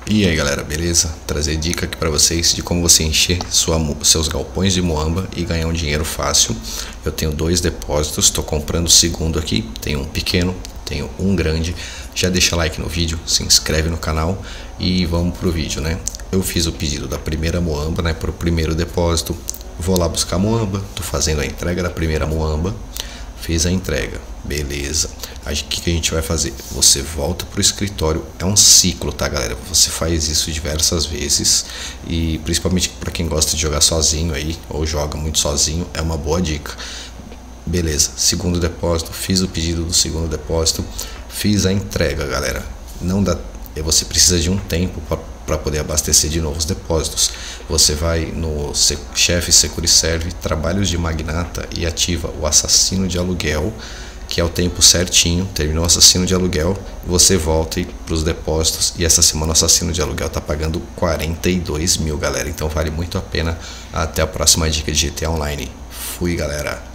E aí galera, beleza? Trazer dica aqui para vocês de como você encher seus galpões de muamba e ganhar um dinheiro fácil. Eu tenho dois depósitos, estou comprando o segundo aqui, tenho um pequeno, tenho um grande. Já deixa like no vídeo, se inscreve no canal e vamos pro vídeo, né? Eu fiz o pedido da primeira muamba, né, para o primeiro depósito. Vou lá buscar a muamba, tô fazendo a entrega da primeira muamba. Fiz a entrega, beleza. O que a gente vai fazer? Você volta pro escritório, é um ciclo, tá galera? Você faz isso diversas vezes e principalmente para quem gosta de jogar sozinho aí ou joga muito sozinho, é uma boa dica. Beleza, segundo depósito, fiz o pedido do segundo depósito, fiz a entrega, galera. Não dá, você precisa de um tempo para poder abastecer de novo os depósitos. Você vai no chefe Securiserve, trabalhos de magnata e ativa o assassino de aluguel, que é o tempo certinho. Terminou o assassino de aluguel, você volta para os depósitos. E essa semana o assassino de aluguel tá pagando 42 mil, galera. Então vale muito a pena. Até a próxima dica de GTA Online. Fui, galera.